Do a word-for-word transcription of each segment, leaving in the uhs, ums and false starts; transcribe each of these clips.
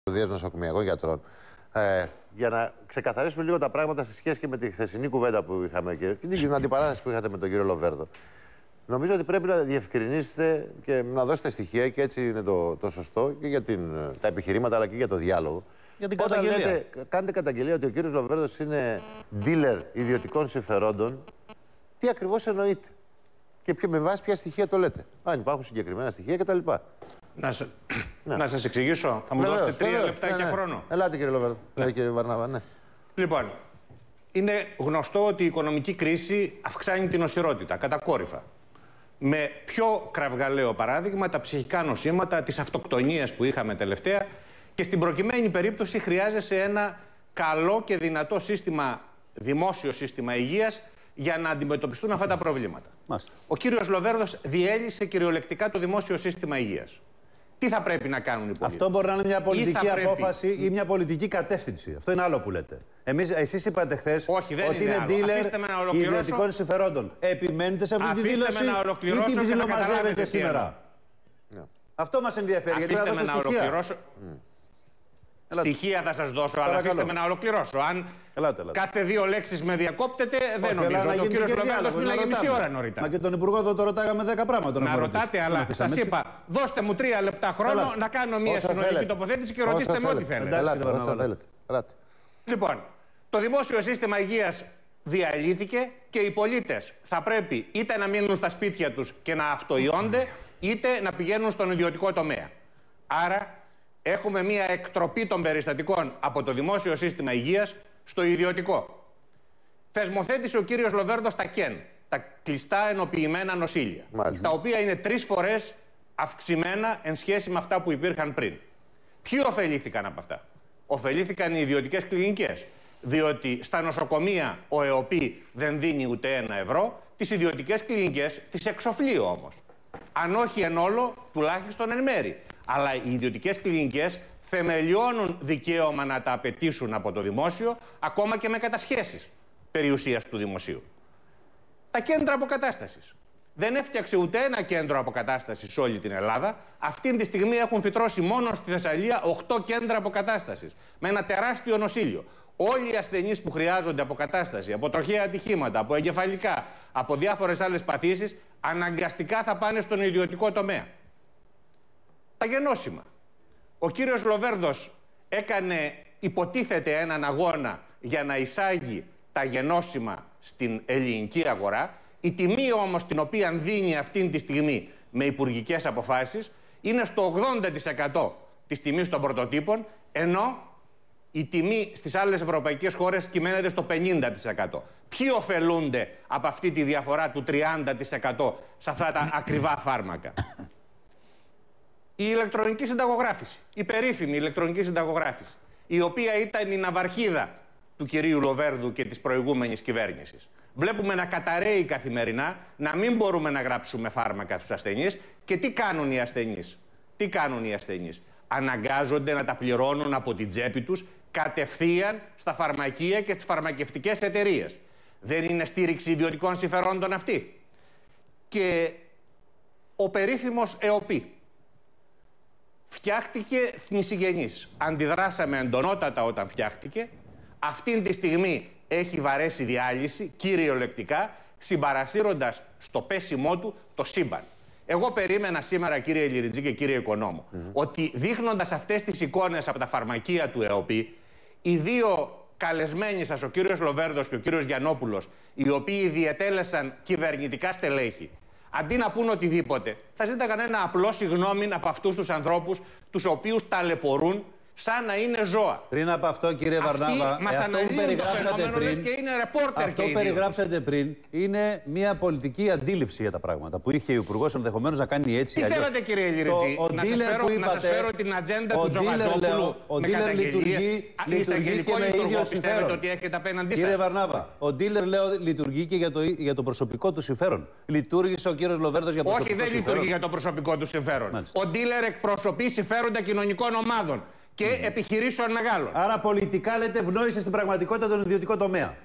νοσοκομιακών γιατρών. Ε, για να ξεκαθαρίσουμε λίγο τα πράγματα σε σχέση και με τη χθεσινή κουβέντα που είχαμε και την αντιπαράθεση που είχατε με τον κύριο Λοβέρδο. Νομίζω ότι πρέπει να διευκρινίσετε και να δώσετε στοιχεία, και έτσι είναι το, το σωστό και για την, τα επιχειρήματα αλλά και για το διάλογο. Για την Όταν καταγγελία. λέτε, κάνετε καταγγελία ότι ο κύριος Λοβέρδος είναι dealer ιδιωτικών συμφερόντων, τι ακριβώς εννοείτε και με βάση ποια στοιχεία το λέτε. Αν υπάρχουν συγκεκριμένα στοιχεία κτλ. Να, σε... ναι. να σας εξηγήσω. Θα μου βεβαίως, δώσετε τρία βεβαίως, λεπτά ναι, και ναι. χρόνο. Ελάτε κύριε Λοβέρδο, ναι. ε, κύριε Βαρνάβα, ναι. Λοιπόν, είναι γνωστό ότι η οικονομική κρίση αυξάνει την νοσηρότητα κατακόρυφα. Με πιο κραυγαλαίο παράδειγμα τα ψυχικά νοσήματα, τις αυτοκτονίες που είχαμε τελευταία, και στην προκειμένη περίπτωση χρειάζεσαι ένα καλό και δυνατό σύστημα, δημόσιο σύστημα υγείας για να αντιμετωπιστούν αυτά τα προβλήματα. Μάλιστα. Ο κύριος Λοβέρδος διέλυσε κυριολεκτικά το δημόσιο σύστημα υγείας. Τι θα πρέπει να κάνουν οι πολίτες? Αυτό μπορεί να είναι μια πολιτική πρέπει... απόφαση ή μια πολιτική κατεύθυνση. Αυτό είναι άλλο που λέτε. Εμείς, εσείς είπατε χθες ότι είναι, είναι dealer είναι ιδιωτικών συμφερόντων. Επιμένετε σε αυτή Αφήστε τη δήλωση ή την ψιλομαζεύετε σήμερα? Ναι. Αυτό μας ενδιαφέρει. Αφήστε γιατί με να ολοκληρώσω. Mm. Στοιχεία θα σας δώσω, αλλά αφήστε με να ολοκληρώσω. Αν ελάτε, ελάτε. κάθε δύο λέξεις με διακόπτετε, δεν Όχι, νομίζω. Ο κύριος Λοβέρδος μίλαγε μισή ώρα νωρίτερα. Μα και τον Υπουργό εδώ το ρωτάγαμε δέκα πράγματα. Να ρωτάτε, αλλά σας είπα, δώστε μου τρία λεπτά χρόνο ελάτε. να κάνω μια συνολική τοποθέτηση και ρωτήστε με ό,τι θέλετε. Ελάτε, όσα θέλετε. Ελάτε. Λοιπόν, το δημόσιο σύστημα υγείας διαλύθηκε και οι πολίτες θα πρέπει είτε να μείνουν στα σπίτια τους και να αυτοϊώνται, είτε να πηγαίνουν στον ιδιωτικό τομέα. Άρα, έχουμε μία εκτροπή των περιστατικών από το δημόσιο σύστημα υγείας στο ιδιωτικό. Θεσμοθέτησε ο κύριος Λοβέρδος τα κεν, τα κλειστά ενοποιημένα νοσήλια, Μάλιστα. τα οποία είναι τρεις φορές αυξημένα εν σχέση με αυτά που υπήρχαν πριν. Ποιοι ωφελήθηκαν από αυτά? Ωφελήθηκαν οι ιδιωτικές κλινικές, διότι στα νοσοκομεία ο ΕΟΠΗ δεν δίνει ούτε ένα ευρώ, τις ιδιωτικές κλινικές τις εξοφλεί όμως. Αν όχι εν όλο, τουλάχιστον εν μέρη. Αλλά οι ιδιωτικές κλινικές θεμελιώνουν δικαίωμα να τα απαιτήσουν από το δημόσιο, ακόμα και με κατασχέσεις περιουσίας του δημοσίου. Τα κέντρα αποκατάστασης. Δεν έφτιαξε ούτε ένα κέντρο αποκατάστασης σε όλη την Ελλάδα. Αυτή τη στιγμή έχουν φυτρώσει μόνο στη Θεσσαλία οκτώ κέντρα αποκατάστασης, με ένα τεράστιο νοσήλιο. Όλοι οι ασθενείς που χρειάζονται αποκατάσταση από τροχαία ατυχήματα, από εγκεφαλικά, από διάφορες άλλες παθήσεις, αναγκαστικά θα πάνε στον ιδιωτικό τομέα. Τα γενώσιμα. Ο κύριος Λοβέρδος έκανε, υποτίθεται, έναν αγώνα για να εισάγει τα γενώσιμα στην ελληνική αγορά. Η τιμή όμως την οποία δίνει αυτή τη στιγμή με υπουργικές αποφάσεις είναι στο ογδόντα τοις εκατό της τιμής των πρωτοτύπων, ενώ η τιμή στις άλλες ευρωπαϊκές χώρες κυμαίνεται στο πενήντα τοις εκατό. Ποιοι ωφελούνται από αυτή τη διαφορά του τριάντα τοις εκατό σε αυτά τα ακριβά φάρμακα? Η ηλεκτρονική συνταγογράφηση, η περίφημη ηλεκτρονική συνταγογράφηση, η οποία ήταν η ναυαρχίδα του κυρίου Λοβέρδου και της προηγούμενης κυβέρνησης. Βλέπουμε να καταραίει καθημερινά, να μην μπορούμε να γράψουμε φάρμακα στους ασθενείς. Και τι κάνουν οι ασθενείς? Τι κάνουν οι ασθενείς? Αναγκάζονται να τα πληρώνουν από την τσέπη τους κατευθείαν στα φαρμακεία και στις φαρμακευτικές εταιρείες. Δεν είναι στήριξη ιδιωτικών συμφερόντων αυτή? Και ο περίφημος ΕΟΠΗ φτιάχτηκε θνησιγενής. Αντιδράσαμε εντονότατα όταν φτιάχτηκε. Αυτή τη στιγμή έχει βαρέσει διάλυση, κυριολεκτικά, συμπαρασύροντας στο πέσιμό του το σύμπαν. Εγώ περίμενα σήμερα, κύριε Λιριτζή και κύριε Οικονόμου, mm-hmm. ότι δείχνοντας αυτές τις εικόνες από τα φαρμακεία του ΕΟΠΗ, οι δύο καλεσμένοι σας, ο κύριος Λοβέρδος και ο κύριος Γιαννόπουλος, οι οποίοι διετέλεσαν κυβερνητικά στελέχη, αντί να πούν οτιδήποτε, θα ζήταγαν ένα απλό συγγνώμη από αυτούς τους ανθρώπους, τους οποίους ταλαιπωρούν σαν να είναι ζώα. Πριν από αυτό, κύριε Βαρνάβα, μας αυτό που περιγράψατε πριν, και είναι ρεπόρτερ αυτό και που περιγράψατε πριν είναι μια πολιτική αντίληψη για τα πράγματα που είχε ο Υπουργός ενδεχομένως να κάνει έτσι. Τι θέλετε, κύριε Λιριτζή, να, να σας φέρω την ατζέντα του Τζογατζόπουλου με καταγγελίες? Λειτουργεί και με ίδιο συμφέρον. Ότι έχετε απέναντί κύριε Βαρνάβα, ο ντίλερ, λέω, λειτουργεί και για το, για το προσωπικό του συμφέρον. Λειτουργήσε ο κύριος Λοβέρδος για προσωπικό συμφέρον? Όχι, δεν λειτουργεί για το προσωπικό του συμφέρον. Μάλιστα. Ο ντίλερ εκπροσωπεί συμφέροντα κοινωνικών ομάδων και mm. επιχειρήσεων μεγάλων. Άρα πολιτικά, λέτε, ευνόησε στην πραγματικότητα τον ιδιωτικό τομέα.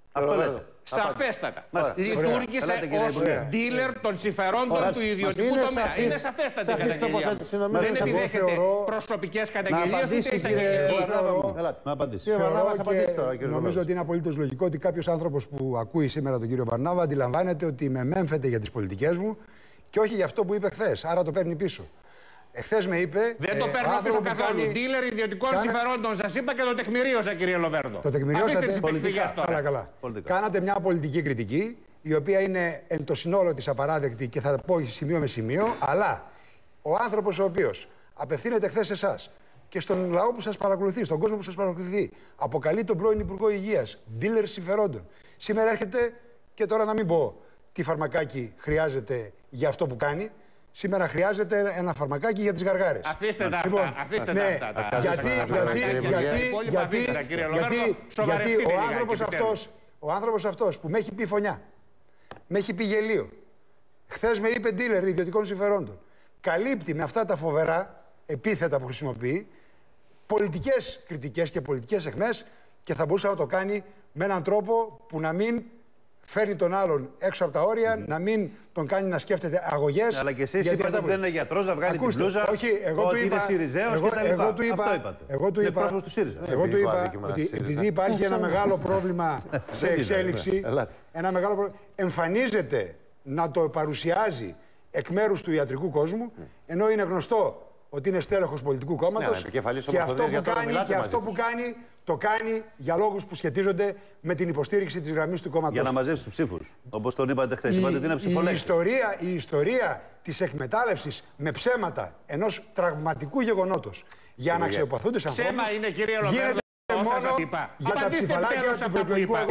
Αυτό λέτε. Σαφέστατα. Μας... Λειτουργήσε ως dealer των συμφερόντων Ωραία. του ιδιωτικού είναι τομέα. Σαφής, είναι σαφέστατη η καταγγελία. Δεν επιδέχεται προσωπικές καταγγελίες ούτε εισαγγελίες. Να απαντήσει. Κύριε Βαρνάβα, απαντήσει τώρα. Νομίζω ότι είναι απολύτως λογικό ότι κάποιος άνθρωπος που ακούει σήμερα τον κύριο Βαρνάβα αντιλαμβάνεται ότι με μέμφεται για τις πολιτικές μου και όχι για αυτό που είπε χθες. Άρα το παίρνει πίσω. Εχθές με είπε. Δεν το παίρνω ε, πίσω καθόλου. Κάνει... Dealer ιδιωτικών Κάνε... συμφερόντων, σας είπα και το τεκμηρίωσα, κύριε Λοβέρδο. Το τεκμηριώσατε. Πολιτικά. Καλά, καλά. Πολιτικά. Κάνατε μια πολιτική κριτική, η οποία είναι εν το συνόλο της απαράδεκτη και θα πω σημείο με σημείο. Αλλά ο άνθρωπος ο οποίος απευθύνεται χθες σε εσάς και στον λαό που σας παρακολουθεί, στον κόσμο που σας παρακολουθεί, αποκαλεί τον πρώην Υπουργό Υγείας dealer συμφερόντων. Σήμερα έρχεται και τώρα να μην πω τι φαρμακάκι χρειάζεται για αυτό που κάνει. Σήμερα χρειάζεται ένα φαρμακάκι για τις γαργάρες. Αφήστε τα αυτά. Αφήστε τα αυτά. Γιατί, γιατί, γιατί ο άνθρωπος αυτός, ο άνθρωπος αυτός που με έχει πει φωνιά, με έχει πει γελίο, χθες με είπε dealer ιδιωτικών συμφερόντων, καλύπτει με αυτά τα φοβερά επίθετα που χρησιμοποιεί πολιτικές κριτικές και πολιτικές αιχμές και θα μπορούσε να το κάνει με έναν τρόπο που να μην φέρνει τον άλλον έξω από τα όρια, mm. να μην τον κάνει να σκέφτεται αγωγές. Αλλά και εσείς είπατε ότι δεν είναι γιατρός να βγάλει την μπλούζα, όχι, εγώ ότι του είπα, είναι Συριζέος και τα λοιπά. Εγώ του είπα, αυτό είπατε. Εγώ του είπα, του ΣΥΡΙΖΑ. Εγώ του είπα ότι επειδή υπάρχει ένα μεγάλο πρόβλημα σε εξέλιξη, ένα μεγάλο πρόβλημα, εμφανίζεται να το παρουσιάζει εκ μέρους του ιατρικού κόσμου, ενώ είναι γνωστό ότι είναι στέλεχος πολιτικού κόμματος ναι, και, αυτό που, κάνει, και αυτό που κάνει το κάνει για λόγους που σχετίζονται με την υποστήριξη της γραμμής του κόμματος. Για να μαζέψει τους ψήφους, όπως τον είπατε χθες. Είπατε ότι είναι ψηφολέκτη. Η ιστορία, η ιστορία της εκμετάλλευσης με ψέματα ενός τραυματικού γεγονότος για να αξιοπαθούνται σαν ανθρώπους. Ψέμα είναι, κύριε Λοβέρδο, όσα σας είπα. Απαντήστε τέλος σε αυτά που είπα.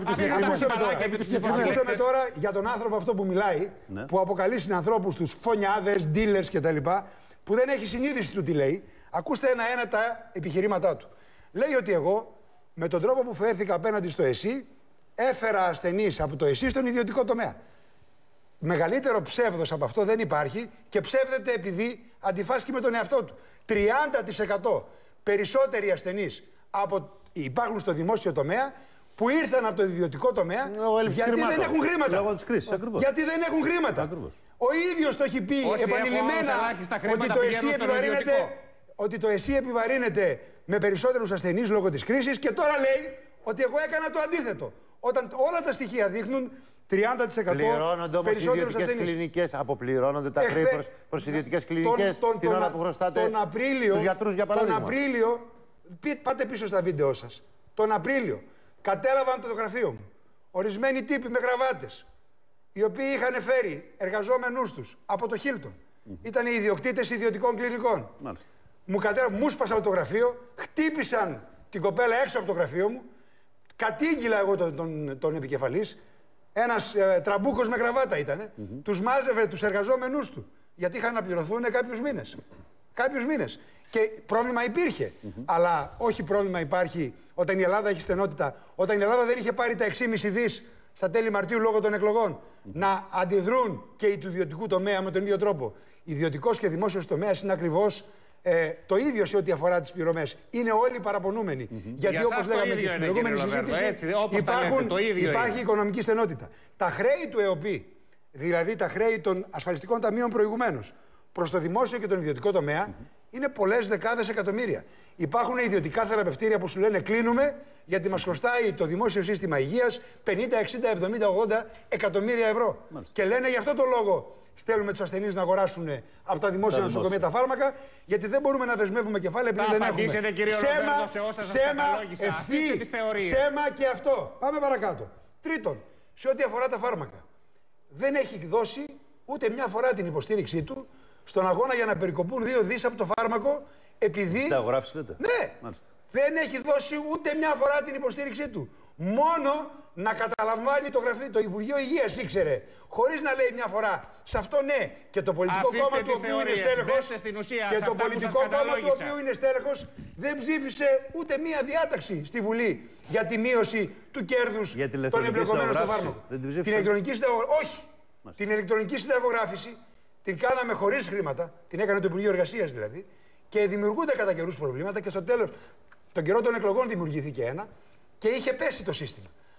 Ακούσαμε τώρα για τον άνθρωπο αυτό που μιλάει, που αποκαλεί συνανθρώπους τους φωνιάδες, dealers κτλ. Που δεν έχει συνείδηση του τι λέει. Ακούστε ένα-ένα τα επιχειρήματά του. Λέει ότι εγώ, με τον τρόπο που φέρθηκα απέναντι στο ΕΣΥ, έφερα ασθενείς από το ΕΣΥ στον ιδιωτικό τομέα. Μεγαλύτερο ψεύδος από αυτό δεν υπάρχει και ψεύδεται επειδή αντιφάσκει με τον εαυτό του. τριάντα τοις εκατό περισσότεροι ασθενείς από... υπάρχουν στο δημόσιο τομέα που ήρθαν από το ιδιωτικό τομέα γιατί δεν έχουν χρήματα. Λόγω της κρίσης, ακριβώς. Γιατί δεν έχουν χρήματα. Ακριβώς. Ο ίδιος το έχει πει όσοι επανειλημμένα ότι το, ΕΣΥ επιβαρύνεται, ότι το ΕΣΥ επιβαρύνεται με περισσότερους ασθενείς λόγω της κρίσης και τώρα λέει ότι εγώ έκανα το αντίθετο. Όταν όλα τα στοιχεία δείχνουν τριάντα τοις εκατό πληρώνονται όμως οι ιδιωτικές κλινικές, αποπληρώνονται τα χρέη προς, προς ιδιωτικές κλινικές τον, τον, την ώρα που χρωστάτε τον Απρίλιο, στους γιατρούς για παράδειγμα. Τον Απρίλιο, πάτε πίσω στα βίντεο σας, τον Απρίλιο κατέλαβαν το γραφείο μου ορισμένοι τύποι με γραβάτες, οι οποίοι είχαν φέρει εργαζόμενούς τους από το Χίλτον. Mm-hmm. Ήταν οι ιδιοκτήτες ιδιωτικών κλινικών. Μάλιστα. Μου, κατέρα... μου σπάσαν το γραφείο, χτύπησαν την κοπέλα έξω από το γραφείο μου, κατήγγυλα εγώ τον, τον, τον επικεφαλής, ένας ε, τραμπούκος με γραβάτα ήτανε, mm-hmm. τους μάζευε τους εργαζόμενούς του, γιατί είχαν να πληρωθούν κάποιους μήνες. Κάποιους μήνες. Και πρόβλημα υπήρχε. Mm-hmm. Αλλά όχι πρόβλημα υπάρχει όταν η Ελλάδα έχει στενότητα, όταν η Ελλάδα δεν είχε πάρει τα έξι κόμμα πέντε δις στα τέλη Μαρτίου λόγω των εκλογών, mm-hmm. να αντιδρούν και οι του ιδιωτικού τομέα με τον ίδιο τρόπο. Ιδιωτικός και δημόσιος τομέας είναι ακριβώς ε, το ίδιο σε ό,τι αφορά τις πληρωμές. Είναι όλοι παραπονούμενοι. Mm-hmm. Γιατί όπως λέγαμε και στην προηγούμενη συζήτηση, έτσι, υπάρχουν, το ίδιο υπάρχει είναι. Οικονομική στενότητα. Τα χρέη του ΕΟΠΗ, δηλαδή τα χρέη των ασφαλιστικών ταμείων προηγουμένως, προς το δημόσιο και τον ιδιωτικό τομέα, mm-hmm. είναι πολλές δεκάδες εκατομμύρια. Υπάρχουν ιδιωτικά θεραπευτήρια που σου λένε κλείνουμε γιατί μας χρωστάει το δημόσιο σύστημα υγείας πενήντα, εξήντα, εβδομήντα, ογδόντα εκατομμύρια ευρώ. Μάλιστα. Και λένε γι' αυτό το λόγο στέλνουμε τους ασθενείς να αγοράσουν από τα δημόσια τα νοσοκομεία τα φάρμακα, γιατί δεν μπορούμε να δεσμεύουμε κεφάλαια επειδή δεν έχουμε. Κύριε ψέμα, σε όσα σας καταλόγησα. Ευθύ, ψέμα και αυτό. Πάμε παρακάτω. Τρίτον, σε ό,τι αφορά τα φάρμακα. Δεν έχει δώσει ούτε μια φορά την υποστήριξή του στον αγώνα για να περικοπούν δύο δις από το φάρμακο, επειδή. Τα αγοράφηση λέτε. Ναι, μάλιστα. Δεν έχει δώσει ούτε μια φορά την υποστήριξή του. Μόνο να καταλαμβάνει το γραφείο, το Υπουργείο Υγείας ήξερε. Χωρίς να λέει μια φορά. Σε αυτό ναι. Και το πολιτικό Αφήστε κόμμα του οποίου είναι στέλεχος. Και το πολιτικό κόμμα του οποίου είναι στέλεχος δεν ψήφισε ούτε μία διάταξη στη Βουλή για τη μείωση του κέρδους των εμπλεκομένων στο φάρμακο. Την ηλεκτρονική συνταγογράφηση. Όχι. Την ηλεκτρονική συνταγογράφηση την κάναμε χωρίς χρήματα. Την έκανε το Υπουργείο Εργασίας δηλαδή. Και δημιουργούνται κατά καιρούς προβλήματα και στο τέλος, τον καιρό των εκλογών δημιουργήθηκε ένα και είχε πέσει το σύστημα.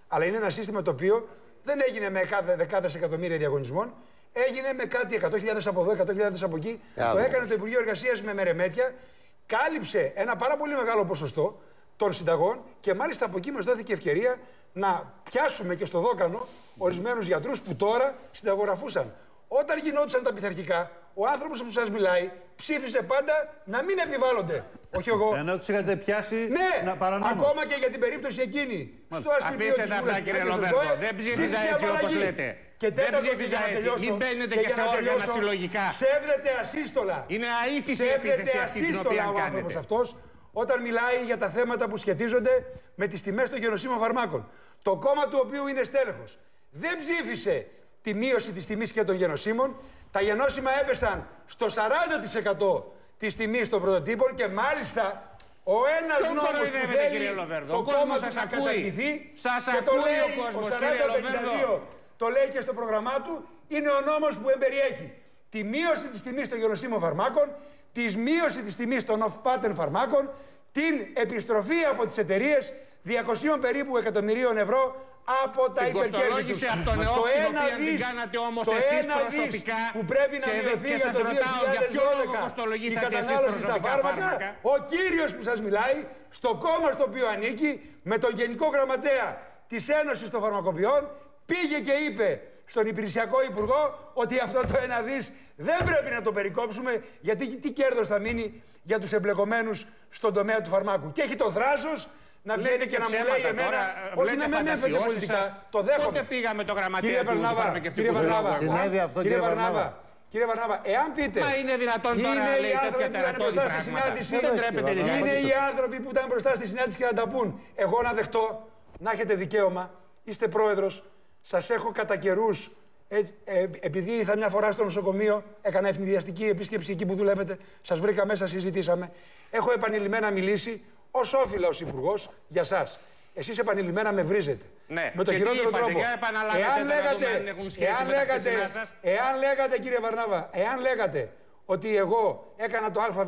Αλλά είναι ένα σύστημα το οποίο δεν έγινε με δεκάδες εκατομμύρια διαγωνισμών. Έγινε με κάτι εκατό χιλιάδες από εδώ, εκατό χιλιάδες από εκεί. Yeah, το έκανε το Υπουργείο Εργασίας με μερεμέτια. Κάλυψε ένα πάρα πολύ μεγάλο ποσοστό των συνταγών και μάλιστα από εκεί μας δόθηκε ευκαιρία να πιάσουμε και στο δόκανο ορισμένους γιατρούς που τώρα συνταγογραφούσαν. Όταν γινόντουσαν τα πειθαρχικά, ο άνθρωπος που σας μιλάει ψήφισε πάντα να μην επιβάλλονται. Όχι εγώ. Ενώ τους είχατε πιάσει ναι, να παρανόμως. Ακόμα και για την περίπτωση εκείνη. Στο αφήστε τα αυτά, κύριε Λοβέρδο. Δεν ψήφιζα έτσι όπως λέτε. Και δεν ψήφιζα έτσι. Μην μπαίνετε και σε όργανα συλλογικά. Ψεύδεται ασύστολα. Είναι αήθηση η επίθεση αυτή την οποία ο άνθρωπος αυτός όταν μιλάει για τα θέματα που σχετίζονται με τις τιμές των γενοσύμων φαρμάκων. Το κόμμα του οποίου είναι στέλεχος δεν ψήφισε τη μείωση της τιμής και των γενοσύμων. Τα γενώσιμα έπεσαν στο σαράντα τοις εκατό της τιμής των πρωτοτύπων και μάλιστα ο ένας νόμος που θέλει το κόμμα του να καταργηθεί και το λέει ο σαράντα πενήντα δύο, το λέει και στο πρόγραμμά του, είναι ο νόμος που εμπεριέχει τη μείωση της τιμής των γενοσύμων φαρμάκων, τη μείωση της τιμής των off-patent φαρμάκων, την επιστροφή από τις εταιρείες διακοσίων περίπου εκατομμυρίων ευρώ από τα υπερκέρδη τους. Από τον ΕΟΚ, την οποία την κάνατε όμως εσείς προσωπικά που πρέπει να μειωθεί για το δύο χιλιάδες δώδεκα η κατανάλωση στα φάρμακα, ο κύριος που σας μιλάει, στο κόμμα στο οποίο ανήκει, με τον Γενικό Γραμματέα της Ένωσης των Φαρμακοποιών, πήγε και είπε στον Υπηρεσιακό Υπουργό ότι αυτό το ένα δις δεν πρέπει να το περικόψουμε, γιατί τι κέρδος θα μείνει για τους εμπλεκομένους στον τομέα του φαρμάκου. Και έχει το θράσος να βγαίνει και να μου λέει εμένα, όχι να με ανέφερε πολιτικά, το δέχομαι. Πότε πήγαμε το γραμματέα του φαρμακευτικού συστήματος. Συνέβη αυτό, κύριε Βαρνάβα. Κύριε Βαρνάβα, εάν πείτε. Μα είναι δυνατόν τώρα να λέει τέτοια τερατώδη πράγματα. Είναι οι άνθρωποι που ήταν μπροστά στη συνάντηση και να τα πούν. Εγώ να δεχτώ, να έχετε δικαίωμα, είστε πρόεδρος, σας έχω κατά καιρούς. Έτσι, ε, επειδή ήρθα μια φορά στο νοσοκομείο, έκανα ευνηδιαστική επίσκεψη εκεί που δουλεύετε, σας βρήκα μέσα, συζητήσαμε. Έχω επανειλημμένα μιλήσει ως όφιλα ως υπουργός για σας. Εσείς επανειλημμένα με βρίζετε. Ναι. Με το και χειρότερο είπατε, τρόπο. Εάν λέγατε, εάν λέγατε, εάν λέγατε, κύριε Βαρνάβα, εάν λέγατε ότι εγώ έκανα το ΑΒΓΔ,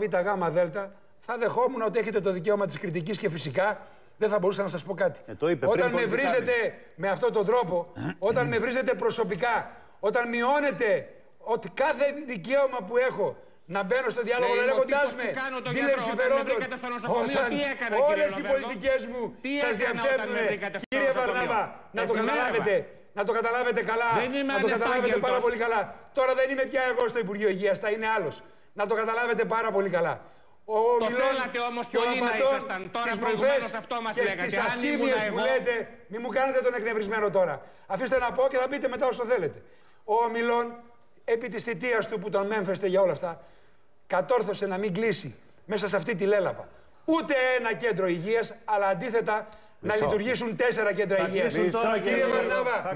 θα δεχόμουν ότι έχετε το δικαίωμα της κριτικής και φυσικά δεν θα μπορούσα να σας πω κάτι. Ε, το είπε, όταν με βρίζετε με αυτόν τον τρόπο, όταν με βρίζετε προσωπικά, όταν μειώνετε ότι κάθε δικαίωμα που έχω να μπαίνω στο διάλογο λέγοντάς με δίλερ συμφερόντων, όταν όλες οι πολιτικές μου σας διαψεύδουν, κύριε Βαρνάβα, να το καταλάβετε, να το καταλάβετε καλά, να το καταλάβετε πάρα πολύ καλά. Τώρα δεν είμαι πια εγώ στο Υπουργείο Υγείας, θα είναι άλλος. Να το καταλάβετε πάρα πολύ καλά. Ο το θέλατε όμως πολύ να ήσασταν. Τώρα προηγουμένως αυτό μας λέγατε. Αν ήμουν εγώ... Λέτε, μη μου κάνετε τον εκνευρισμένο τώρα. Αφήστε να πω και θα πείτε μετά όσο θέλετε. Ο Ομιλών, επί της θητείας του που τον μέμφεστε για όλα αυτά, κατόρθωσε να μην κλείσει μέσα σε αυτή τη λέλαπα ούτε ένα κέντρο υγείας, αλλά αντίθετα να λειτουργήσουν τέσσερα κέντρα υγείας. Κύριε Βαρνάβα,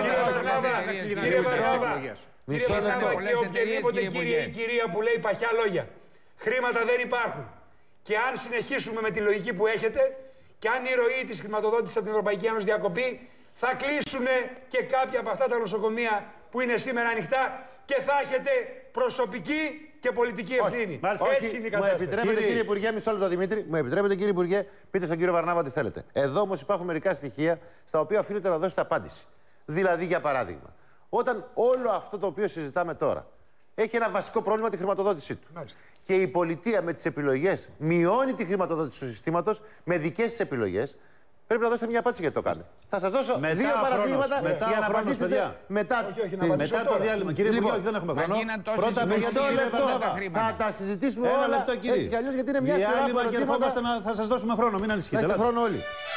κύριε Βαρνάβα, και οποιαδήποτε κύριε ή κυρία που λέει παχιά λόγια. Χρήματα δεν υπάρχουν. Και αν συνεχίσουμε με τη λογική που έχετε και αν η ροή της χρηματοδότησης από την Ευρωπαϊκή Ένωση διακοπεί, θα κλείσουν και κάποια από αυτά τα νοσοκομεία που είναι σήμερα ανοιχτά και θα έχετε προσωπική και πολιτική ευθύνη. Όχι, έτσι όχι, είναι η κατάσταση. Μου επιτρέπετε, κύριε, κύριε Υπουργέ, μισό λεπτό Δημήτρη, μου επιτρέπετε, κύριε Υπουργέ, πείτε στον κύριο Βαρνάβα τι θέλετε. Εδώ όμως υπάρχουν μερικά στοιχεία στα οποία οφείλετε να δώσετε απάντηση. Δηλαδή, για παράδειγμα, όταν όλο αυτό το οποίο συζητάμε τώρα έχει ένα βασικό πρόβλημα, τη χρηματοδότησή του. Μάλιστα. Και η πολιτεία με τις επιλογές μειώνει τη χρηματοδότηση του συστήματος με δικές της επιλογές. Πρέπει να δώσετε μια απάντηση γιατί το κάνετε. Θα σας δώσω μετά δύο παραδείγματα για να απαντήσετε μετά, όχι, όχι, να μετά το διάλειμμα. Κύριε Υπουργέ, δεν έχουμε χρόνο. Πρώτα μισό λεπτό θα τα συζητήσουμε όλα έτσι κι αλλιώς γιατί είναι μια σειρά από ερωτήματα. Θα σας δώσουμε χρόνο, μην ανησυχείτε. Έχετε χρόνο όλοι.